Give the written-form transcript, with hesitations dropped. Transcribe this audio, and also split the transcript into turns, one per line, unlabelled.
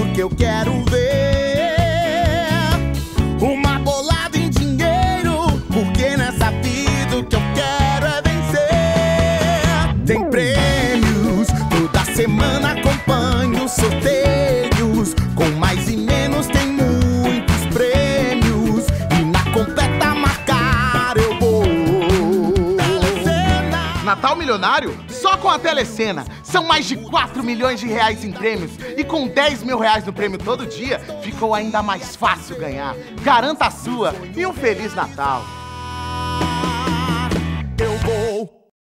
que eu quero ver. Uma bolada em dinheiro, porque nessa vida o que eu quero é vencer. Tem prêmios, toda semana acompanho sorteios. Com mais e menos tem muitos prêmios. E na completa marcar eu vou. Telecena.
Natal Milionário? Só com a Telecena. São mais de 4 milhões de reais em prêmios. E com 10 mil reais no prêmio todo dia, ficou ainda mais fácil ganhar. Garanta a sua e um Feliz Natal.